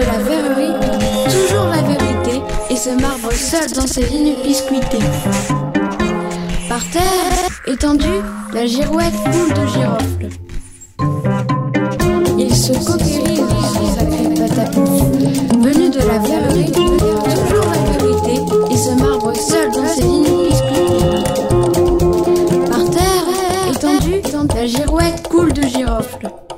la verrerie, toujours la vérité, et ce marbre seul dans ses lignes biscuitées. Par terre, étendue, la girouette coule de girofle. Il se coquérise ce sacré patapon, venu de la verrerie, toujours la vérité, et ce marbre seul dans ses lignes biscuitées. Par terre, étendue, la girouette coule de girofle.